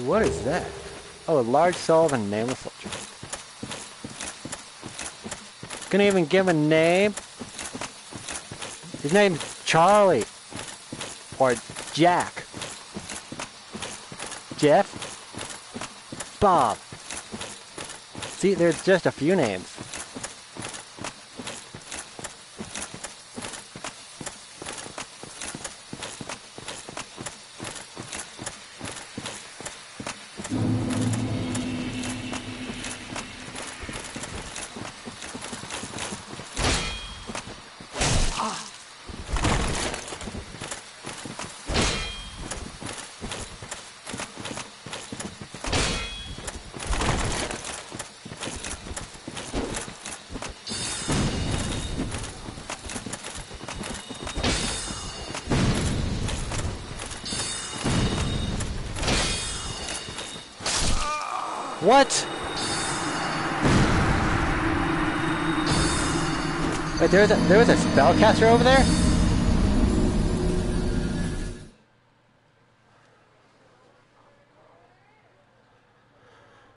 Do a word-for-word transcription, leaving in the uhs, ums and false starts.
What is that? Oh, a large soul of a nameless soldier. Couldn't even give a name. His name's Charlie. Or Jack. Jeff. Bob. See, there's just a few names. What? Wait, there was a, there was a spellcaster over there?